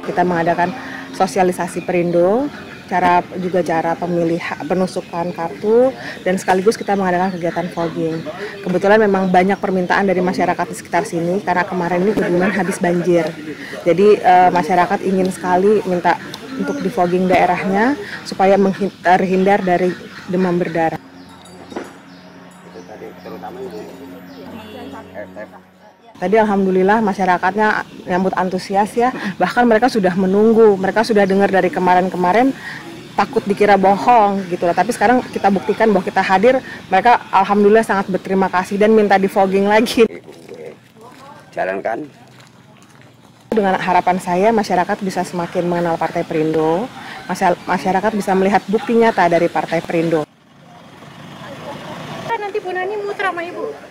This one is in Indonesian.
kita mengadakan sosialisasi Perindo, cara penusukan kartu, dan sekaligus kita mengadakan kegiatan fogging. Kebetulan memang banyak permintaan dari masyarakat di sekitar sini karena kemarin ini Kebumen habis banjir. Jadi masyarakat ingin sekali minta untuk di fogging daerahnya supaya terhindar dari demam berdarah. Tadi alhamdulillah masyarakatnya nyambut antusias ya, bahkan mereka sudah menunggu, mereka sudah dengar dari kemarin-kemarin takut dikira bohong gitu lah. Tapi sekarang kita buktikan bahwa kita hadir, mereka alhamdulillah sangat berterima kasih dan minta di fogging lagi. Jalankan. Dengan harapan saya masyarakat bisa semakin mengenal Partai Perindo, masyarakat bisa melihat bukti nyata dari Partai Perindo. Nanti Bu Nani muter sama Ibu.